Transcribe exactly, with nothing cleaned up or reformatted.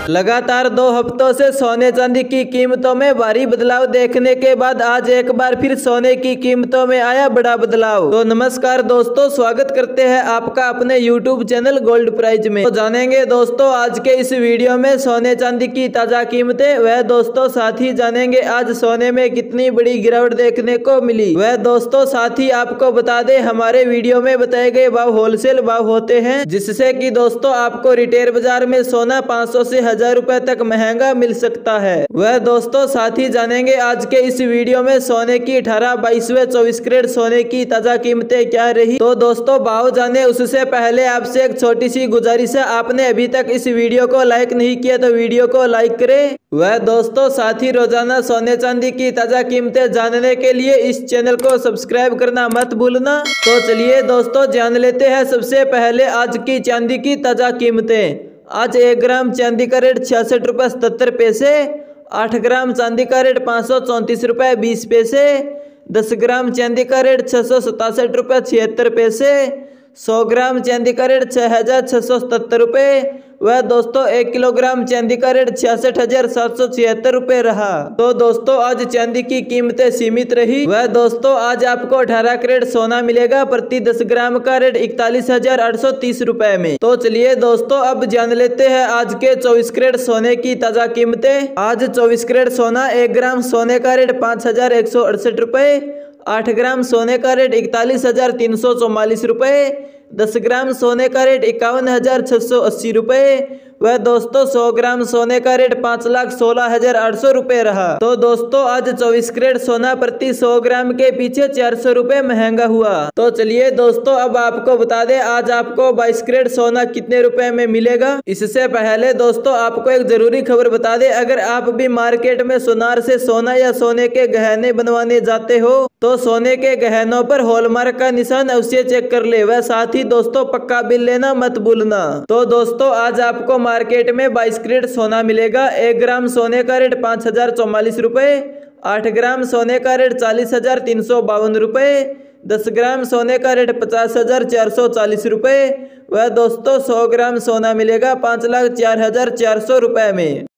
लगातार दो हफ्तों से सोने चांदी की कीमतों में भारी बदलाव देखने के बाद आज एक बार फिर सोने की कीमतों में आया बड़ा बदलाव। तो नमस्कार दोस्तों, स्वागत करते हैं आपका अपने यूट्यूब चैनल गोल्ड प्राइज में। तो जानेंगे दोस्तों आज के इस वीडियो में सोने चांदी की ताजा कीमतें। वह दोस्तों साथ ही जानेंगे आज सोने में कितनी बड़ी गिरावट देखने को मिली। वह दोस्तों साथ ही आपको बता दें हमारे वीडियो में बताए गए भाव होलसेल भाव होते हैं, जिससे कि दोस्तों आपको रिटेल बाजार में सोना पाँच सौ से हजार रुपए तक महंगा मिल सकता है। वह दोस्तों साथ ही जानेंगे आज के इस वीडियो में सोने की अठारह बाईस व चौबीस कैरेट सोने की ताजा कीमतें क्या रही। तो दोस्तों भाव जाने उससे पहले आपसे एक छोटी सी गुजारिश है, आपने अभी तक इस वीडियो को लाइक नहीं किया तो वीडियो को लाइक करें। वह दोस्तों साथ ही रोजाना सोने चांदी की ताजा कीमतें जानने के लिए इस चैनल को सब्सक्राइब करना मत भूलना। तो चलिए दोस्तों जान लेते हैं सबसे पहले आज की चांदी की ताजा कीमतें। आज एक ग्राम चांदी का रेट छियासठ रुपये सतहत्तर पैसे, आठ ग्राम चांदी का रेट पाँच सौ चौंतीस रुपये बीस पैसे, दस ग्राम चांदी का रेट छः सौ सतासठ रुपये छिहत्तर पैसे, सौ ग्राम चांदी का रेट छः हजार छः सौ सतहत्तर रुपये। वह दोस्तों एक किलोग्राम चांदी का रेट छियासठ हजार सात सौ छिहत्तर रुपये रहा। तो दोस्तों आज चांदी की कीमतें सीमित रही। वह दोस्तों आज आपको अठारह कैरेट सोना मिलेगा प्रति दस ग्राम का रेट इकतालीस हजार आठ सौ तीस रुपए में। तो चलिए दोस्तों अब जान लेते हैं आज के चौबीस कैरेट सोने की ताजा कीमतें। आज चौबीस कैरेट सोना एक ग्राम सोने का रेट पाँच हजार एक सौ अड़सठ रुपये, आठ ग्राम सोने का रेट इकतालीस हजार तीन सौ चौवालीस रुपये, दस ग्राम सोने का रेट इक्यावन हजार छः सौ अस्सी रुपये। वह दोस्तों सौ ग्राम सोने का रेट पाँच लाख सोलह हजार आठ सौ रुपये रहा। तो दोस्तों आज चौबीस कैरेट सोना प्रति सौ ग्राम के पीछे चार सौ रुपये महंगा हुआ। तो चलिए दोस्तों अब आपको बता दें आज आपको बाईस कैरेट सोना कितने रुपए में मिलेगा। इससे पहले दोस्तों आपको एक जरूरी खबर बता दें, अगर आप भी मार्केट में सुनार से सोना या सोने के गहने बनवाने जाते हो तो सोने के गहनों पर हॉलमार्क का निशान अवश्य चेक कर ले। वह साथ ही दोस्तों पक्का बिल लेना मत भूलना। तो दोस्तों आज आपको मार्केट में बाईस कैरेट सोना मिलेगा। एक ग्राम सोने का रेट पाँच हजार चौवालीस रुपये, आठ ग्राम सोने का रेट चालीस हजार तीन सौ बावन रुपये, दस ग्राम सोने का रेट पचास हजार चार सौ चालीस रुपये। वह दोस्तों सौ ग्राम सोना मिलेगा पाँच लाख चार हजार चार सौ रुपये में।